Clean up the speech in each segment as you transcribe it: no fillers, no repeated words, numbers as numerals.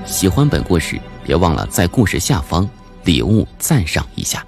喜欢本故事，别忘了在故事下方礼物赞赏一下。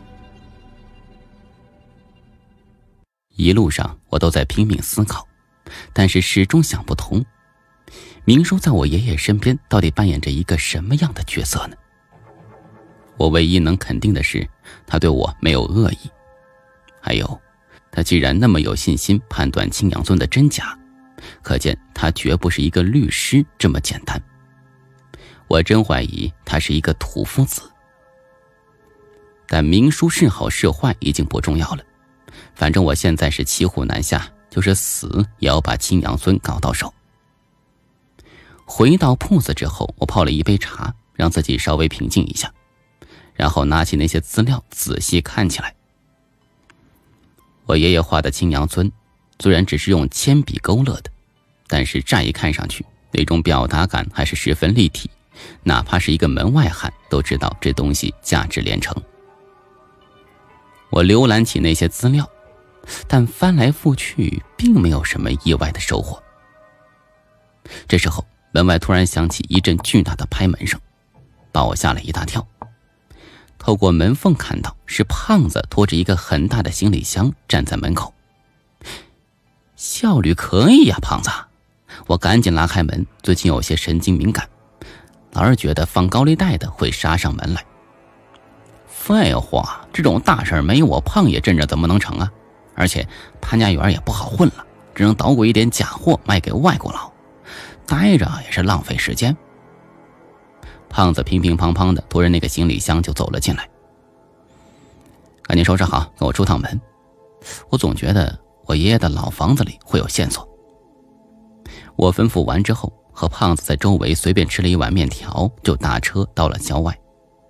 一路上我都在拼命思考，但是始终想不通，明叔在我爷爷身边到底扮演着一个什么样的角色呢？我唯一能肯定的是，他对我没有恶意。还有，他既然那么有信心判断青阳村的真假，可见他绝不是一个律师这么简单。我真怀疑他是一个土夫子。但明叔是好是坏已经不重要了，反正我现在是骑虎难下，就是死也要把青阳村搞到手。回到铺子之后，我泡了一杯茶，让自己稍微平静一下，然后拿起那些资料仔细看起来。我爷爷画的青阳村虽然只是用铅笔勾勒的，但是乍一看上去那种表达感还是十分立体，哪怕是一个门外汉都知道这东西价值连城。我浏览起那些资料，但翻来覆去并没有什么意外的收获。这时候门外突然响起一阵巨大的拍门声，把我吓了一大跳。透过门缝看到是胖子拖着一个很大的行李箱站在门口。效率可以呀，胖子！我赶紧拉开门，最近有些神经敏感，老是觉得放高利贷的会杀上门来。废话，这种大事没我胖爷镇着怎么能成啊？而且潘家园也不好混了，只能捣鼓一点假货卖给外国佬，待着也是浪费时间。胖子乒乒乓乓的拖着那个行李箱就走了进来。赶紧收拾好，跟我出趟门。我总觉得我爷爷的老房子里会有线索。我吩咐完之后，和胖子在周围随便吃了一碗面条，就打车到了郊外。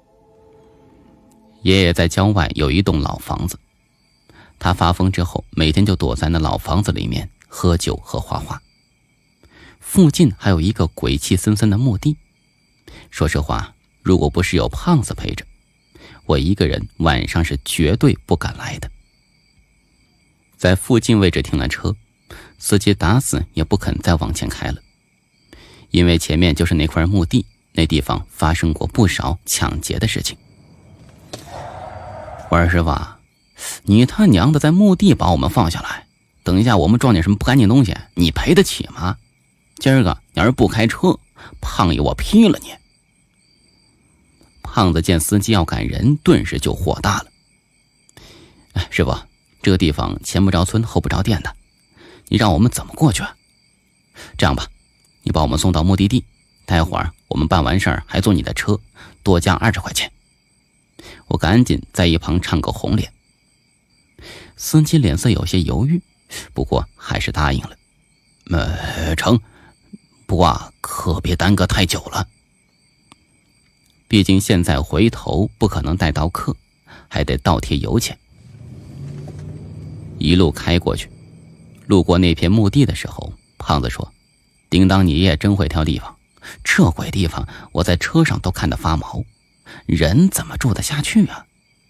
爷爷在郊外有一栋老房子，他发疯之后每天就躲在那老房子里面喝酒和画画。附近还有一个鬼气森森的墓地，说实话，如果不是有胖子陪着，我一个人晚上是绝对不敢来的。在附近位置停了车，司机打死也不肯再往前开了，因为前面就是那块墓地，那地方发生过不少抢劫的事情。我说师傅，你他娘的在墓地把我们放下来，等一下我们撞见什么不干净东西，你赔得起吗？今儿个要是不开车，胖爷我劈了你！胖子见司机要赶人，顿时就火大了。师傅，这个地方前不着村后不着店的，你让我们怎么过去啊？这样吧，你把我们送到目的地，待会儿我们办完事儿还坐你的车，多加20块钱。我赶紧在一旁唱个红脸。司机脸色有些犹豫，不过还是答应了。成，不过可别耽搁太久了。毕竟现在回头不可能带到客，还得倒贴油钱。一路开过去，路过那片墓地的时候，胖子说：“叮当，你爷真会挑地方，这鬼地方我在车上都看得发毛，人怎么住得下去啊？”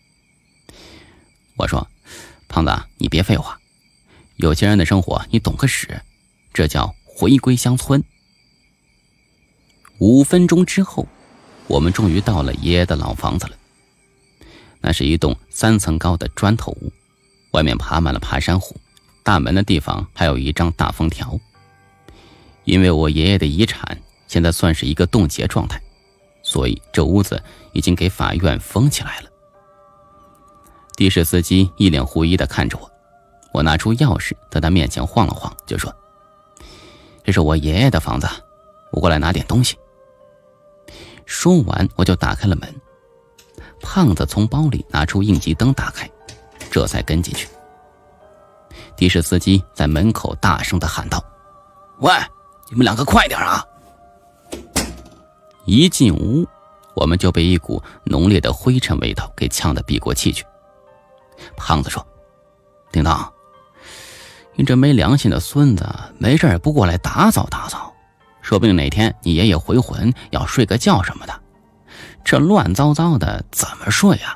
我说：“胖子，你别废话，有钱人的生活你懂个屎，这叫回归乡村。”5分钟之后，我们终于到了爷爷的老房子了。那是一栋3层高的砖头屋，外面爬满了爬山虎，大门的地方还有一张大封条。因为我爷爷的遗产现在算是一个冻结状态，所以这屋子已经给法院封起来了。的士司机一脸狐疑地看着我，我拿出钥匙在他面前晃了晃，就说：“这是我爷爷的房子，我过来拿点东西。”说完我就打开了门。胖子从包里拿出应急灯打开，这才跟进去。的士司机在门口大声地喊道：“喂，你们两个快点啊！”一进屋，我们就被一股浓烈的灰尘味道给呛得闭过气去。胖子说：“叮当，你这没良心的孙子，没事也不过来打扫打扫，说不定哪天你爷爷回魂要睡个觉什么的，这乱糟糟的怎么睡啊？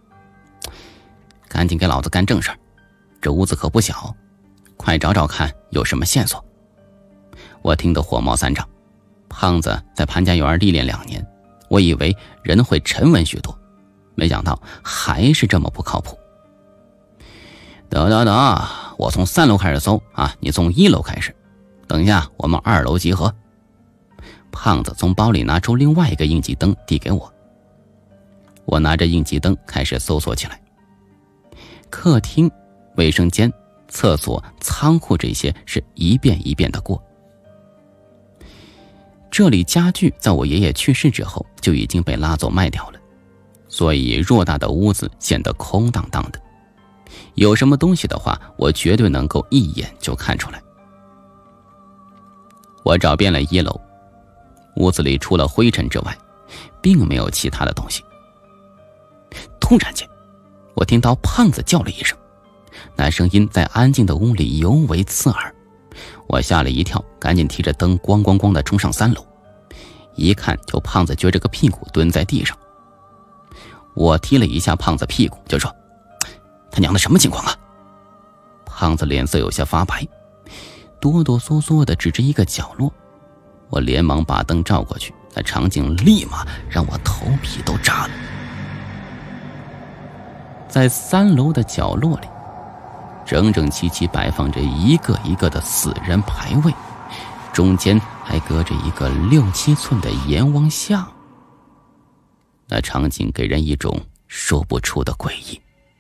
赶紧给老子干正事，这屋子可不小，快找找看有什么线索。”我听得火冒三丈。胖子在潘家园历练2年， 我以为人会沉稳许多，没想到还是这么不靠谱。得，我从3楼开始搜啊，你从1楼开始。等一下，我们2楼集合。胖子从包里拿出另外一个应急灯递给我，我拿着应急灯开始搜索起来。客厅、卫生间、厕所、仓库这些是一遍一遍的过。这里家具在我爷爷去世之后就已经被拉走卖掉了，所以偌大的屋子显得空荡荡的。有什么东西的话，我绝对能够一眼就看出来。我找遍了1楼，屋子里除了灰尘之外，并没有其他的东西。突然间，我听到胖子叫了一声，那声音在安静的屋里尤为刺耳。我吓了一跳，赶紧提着灯咣咣咣地冲上3楼，一看就胖子撅着个屁股蹲在地上。我踢了一下胖子屁股，就说：“他娘的什么情况啊？”胖子脸色有些发白，哆哆嗦嗦地指着一个角落。我连忙把灯照过去，那场景立马让我头皮都炸了。在3楼的角落里，整整齐齐摆放着一个一个的死人牌位，中间还隔着一个6、7寸的阎王像。那场景给人一种说不出的诡异。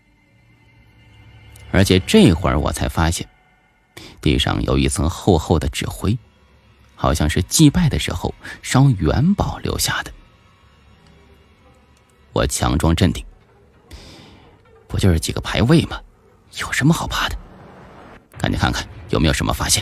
而且这会儿我才发现，地上有一层厚厚的纸灰，好像是祭拜的时候烧元宝留下的。我强装镇定：“不就是几个牌位吗？有什么好怕的？赶紧看看有没有什么发现。”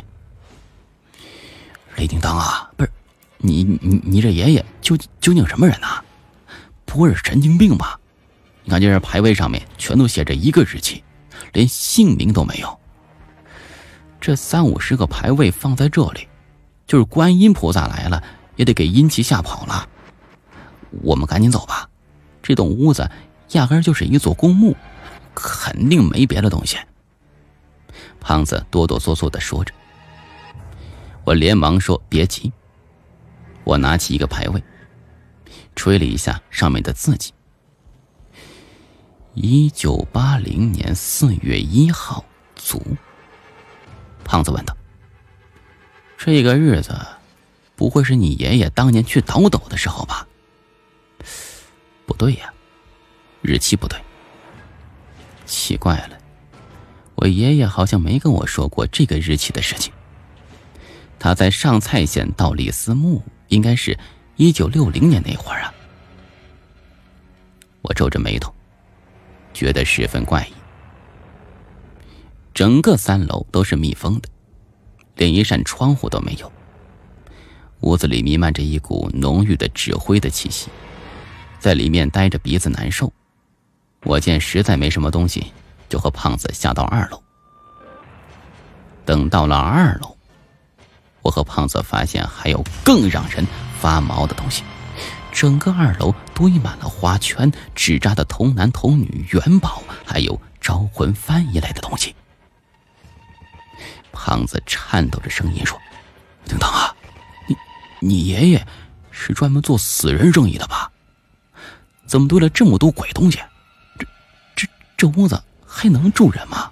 雷叮当啊，不是你这爷爷究竟什么人啊？不会是神经病吧？你看这牌位上面全都写着一个日期，连姓名都没有。这30-50个牌位放在这里，就是观音菩萨来了也得给阴气吓跑了。我们赶紧走吧，这栋屋子压根就是一座公墓，肯定没别的东西。胖子哆哆嗦嗦地说着。我连忙说：“别急。”我拿起一个牌位，吹了一下上面的字迹：1980年4月1号卒。胖子问道：“这个日子不会是你爷爷当年去倒斗的时候吧？”不对呀，日期不对。奇怪了，我爷爷好像没跟我说过这个日期的事情。他在上蔡县到李思墓应该是1960年那会儿啊。我皱着眉头，觉得十分怪异。整个3楼都是密封的，连一扇窗户都没有。屋子里弥漫着一股浓郁的纸灰的气息，在里面待着鼻子难受。我见实在没什么东西，就和胖子下到2楼。等到了2楼，我和胖子发现还有更让人发毛的东西。整个2楼堆满了花圈、纸扎的童男童女、元宝，还有招魂幡一类的东西。胖子颤抖着声音说：“叮当啊，你爷爷是专门做死人生意的吧？怎么堆了这么多鬼东西？这屋子还能住人吗？”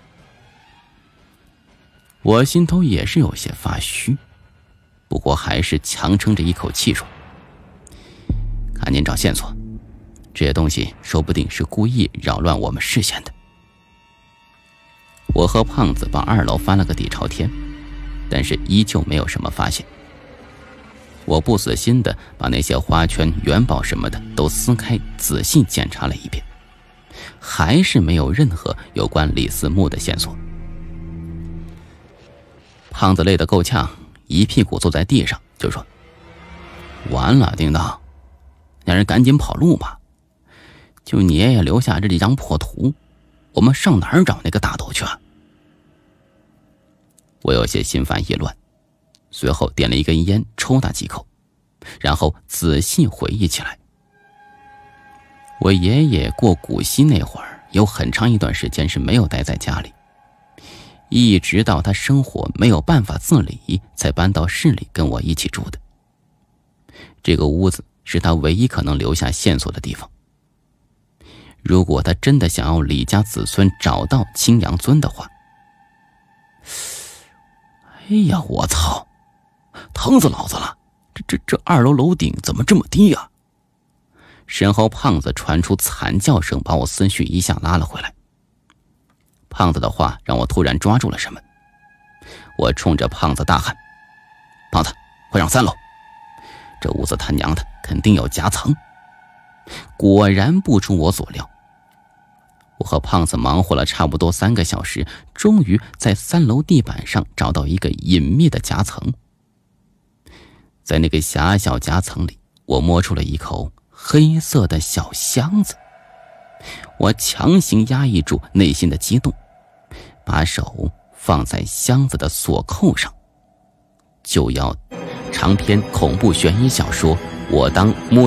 我心头也是有些发虚，不过还是强撑着一口气说：“赶紧找线索，这些东西说不定是故意扰乱我们视线的。”我和胖子把2楼翻了个底朝天，但是依旧没有什么发现。我不死心的把那些花圈、元宝什么的都撕开，仔细检查了一遍，还是没有任何有关李思墓的线索。胖子累得够呛，一屁股坐在地上，就说：“完了，叮当，让人赶紧跑路吧！就你爷爷留下这几张破图，我们上哪儿找那个大斗去啊？”我有些心烦意乱，随后点了一根烟，抽打几口，然后仔细回忆起来。我爷爷过古稀那会儿，有很长一段时间是没有待在家里，一直到他生活没有办法自理，才搬到市里跟我一起住的。这个屋子是他唯一可能留下线索的地方。如果他真的想要李家子孙找到青阳尊的话，哎呀，我操，疼死老子了！这2楼楼顶怎么这么低啊？身后胖子传出惨叫声，把我思绪一下拉了回来。胖子的话让我突然抓住了什么，我冲着胖子大喊：“胖子，快上3楼！这屋子他娘的肯定有夹层！”果然不出我所料，我和胖子忙活了差不多3个小时，终于在3楼地板上找到一个隐秘的夹层。在那个狭小夹层里，我摸出了一口黑色的小箱子。我强行压抑住内心的激动，把手放在箱子的锁扣上，就要长篇恐怖悬疑小说《我当摸